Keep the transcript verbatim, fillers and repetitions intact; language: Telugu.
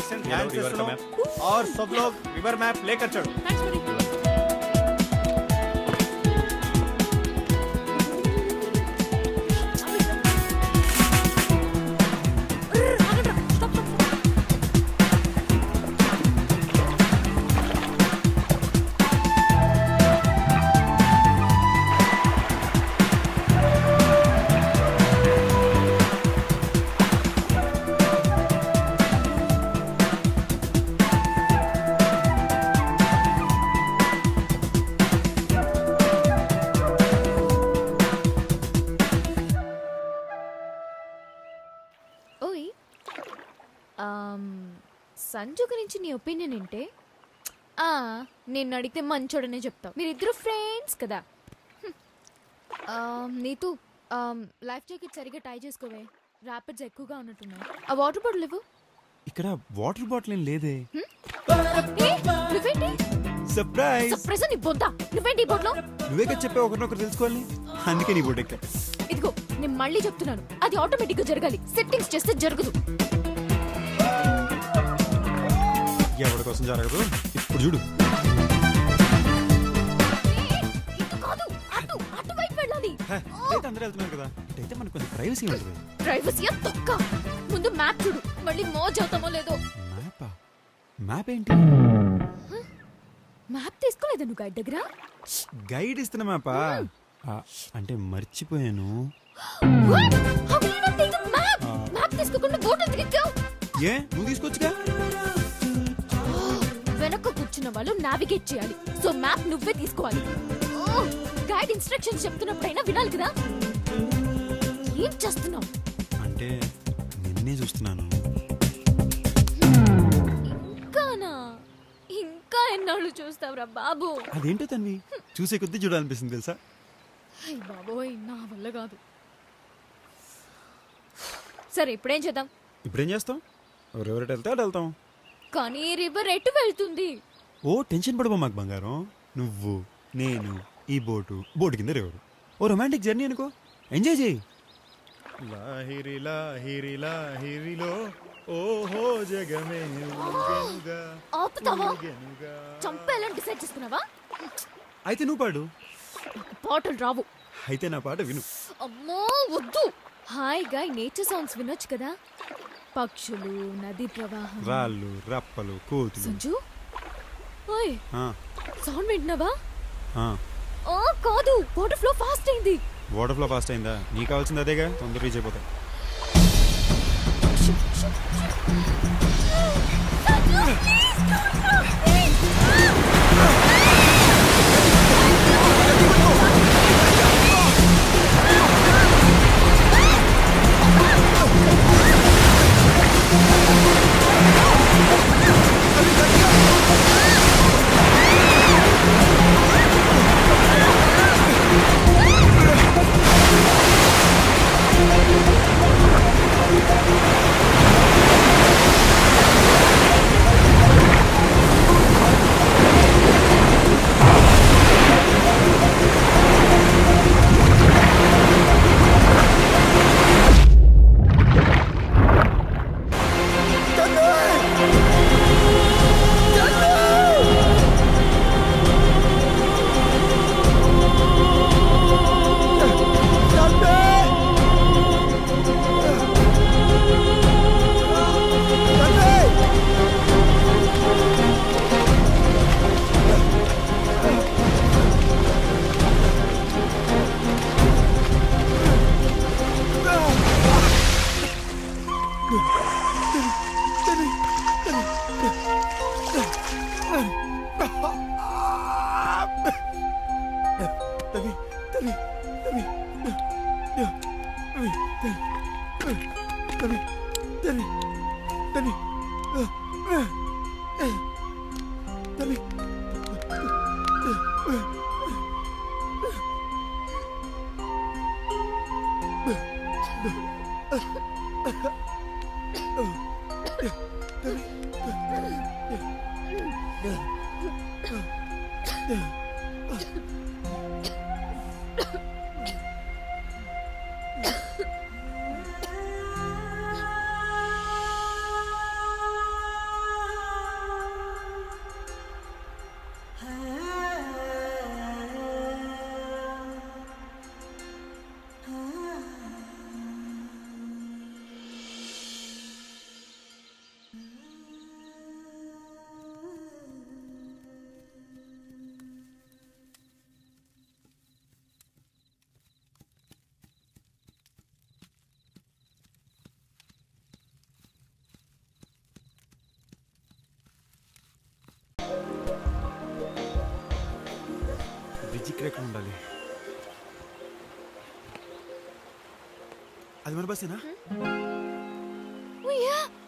डायरेक्शन ध्यान से सुनो और सब लोग रिवर मैप लेकर चलो। సంజు గురించి నీ ఒపీనియన్ ఏంటే? నేను అడిగితే మంచోడనే చెప్తావు. మీరిద్దరు ఫ్రెండ్స్ కదా. నీతు లైఫ్ జాకెట్ సరిగ్గా టై చేసుకోవే, ర్యాపిడ్స్ ఎక్కువగా ఉన్నట్టున్నాయి. ఆ వాటర్ బాటిల్ ఇవ్వు. ఇక్కడ వాటర్ బాటిల్ ఏం లేదే. సర్ప్రైజ్ సర్ప్రైజ్ నీ బొంద. నువ్వేంటి ఈ బోట్లో? నువ్వే కదా చెప్పావు ఒకరినొకరు తెలుసుకోవాలి, అందుకే నీ బోట్ ఎక్కా. ఇదిగో నేను మళ్ళీ చెప్తున్నాను, అది ఆటోమేటిక్ గా జరగాలి, సెట్టింగ్స్ చేస్తే జరగదు. ఎవరి కోసం జరగదు ఇప్పుడు చూడు. అందరూ వెళ్తున్నారు కదా, అయితే మనకు కొంచెం ప్రైవసీ ఉంటుంది. ప్రైవసీ తొక్క. ముందు మ్యాప్ చూడు, మళ్ళీ మోజ్ అవుతామో లేదో. మ్యాపా? మ్యాప్ ఏంటి? మ్యాప్ తీసుకోలేదా నువ్వు గైడ్ దగ్గర? గైడ్ ఇస్తున్నా మ్యాపా అంటే మర్చిపోయాను. మ్యాప్ తీసుకోకుండా బోట్ ఎందుకు ఎక్కావు? ఏ నువ్వు తీసుకొచ్చుగా. వెనక కూర్చున్న వాళ్ళు నావిగేట్ చేయాలి, సో మ్యాప్ నువ్వే తీసుకోవాలి. గైడ్ ఇన్స్ట్రక్షన్స్ చెప్తున్నప్పుడైనా వినాలి కదా. ఏం చేస్తున్నావు? అంటే నిన్నే చూస్తున్నాను. ఇంకానా? ఇంకా ఎన్నాళ్ళు చూస్తావురా బాబు? అదేంటో తన్వి చూసే కొద్దీ చూడాలనిపిస్తుంది తెలుసా. బాబోయ్ నా వల్ల కాదు. సరే ఇప్పుడేం చేద్దాం? ఇప్పుడేం చేస్తాం? ఎవరెవరెటు వెళ్తే అటు వెళ్తాం. కానీ రివర్ ఎటు వెళ్తుంది? ఓ టెన్షన్ పడబో మాకు బంగారం. నువ్వు నేను ఈ బోటు, బోటు కింద రివర్. ఓ రొమాంటిక్ జర్నీ అనుకో, ఎంజాయ్ చేయి. లాహిరి లాహిరి లాహిరిలో ఓహో జగమే ఊగెనుగా. ఆపుతావా? చంపేయాలని డిసైడ్ చేసుకున్నావా? అయితే నువ్వు పాడు. పాటలు రావు. అయితే నా పాట విను. అమ్మో వద్దు. హాయిగా నేచర్ సాంగ్స్ వినొచ్చు కదా. పక్షులు, నది ప్రవాహం, రాళ్ళు, రప్పలు, కోతులు. సంజు ఓయ్ సౌండ్ వింటున్నావా? ఆ కాదు, వాటర్ ఫ్లో ఫాస్ట్ అయింది. వాటర్ ఫ్లో ఫాస్ట్ అయిందా? నీకు కావాల్సింది అదేగా, తొందర రీచ్ అయిపోతాయి. బ్రిడ్జ్ ఇక్కడ ఎక్కడ ఉండాలి? అది మన బస్సేనా? ఉయ్యా